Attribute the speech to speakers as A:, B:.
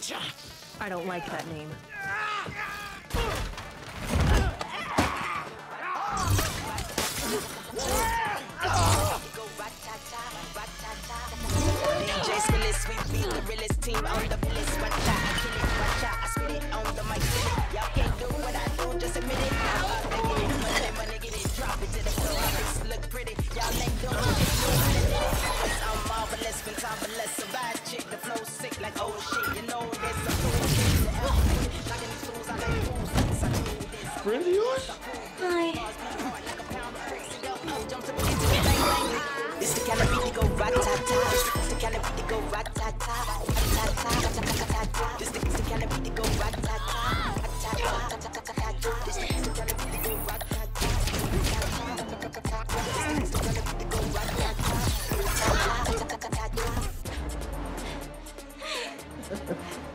A: I don't like that name.
B: DJ Skillis, we beat the realest team on the list. Watch out, I kill it, watch out, I spit it on the mic. Y'all can't do what I do, just admit it. I'm about to get it, money, get it, drop it to the floor. My face look pretty, y'all ain't doing it, cause I'm marvelous, fantabulous, survive chick, the flow sick like oh shit, you know there's some cool shit. Knocking these fools out like fools, I do this.
C: Friend of yours?
A: Hi.
B: This the kind of beat that go rat-ta-ta. This the kind of beat that go rat-ta-ta. This the kind of beat that go rat-ta-ta. This the kind of beat that go rat-ta-ta. This the kind of beat that go rat-ta-ta.